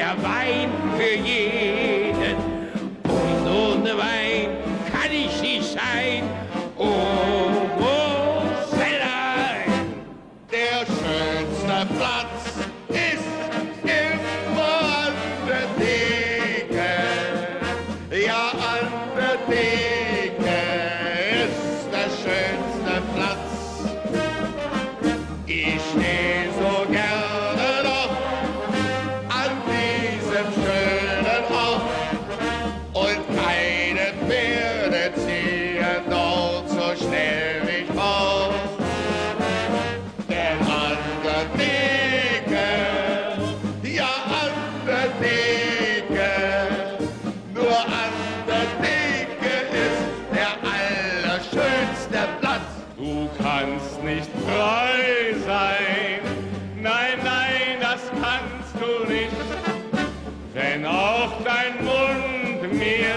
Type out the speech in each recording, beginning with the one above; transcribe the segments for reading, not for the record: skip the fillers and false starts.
der Wein für jeden. Und ohne Wein kann ich nicht sein. Oh, wo Sellein? Der schönste Platz ist immer an der Theke. Ja, an der Theke ist der schönste Platz. Ich stehe so gerne noch an diesem schönen Ort und keine Pferde ziehen dort so schnell nicht fort. Denn an der Theke, ja an der Theke, nur an der Theke ist der allerschönste Platz. Du kannst nicht treu sein, nein, nein, das kannst du nicht, wenn auch dein Mund mir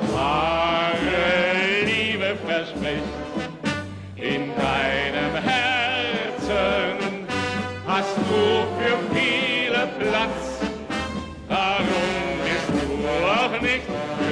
wahre Liebe verspricht. In deinem Herzen hast du für viele Platz, darum bist du auch nicht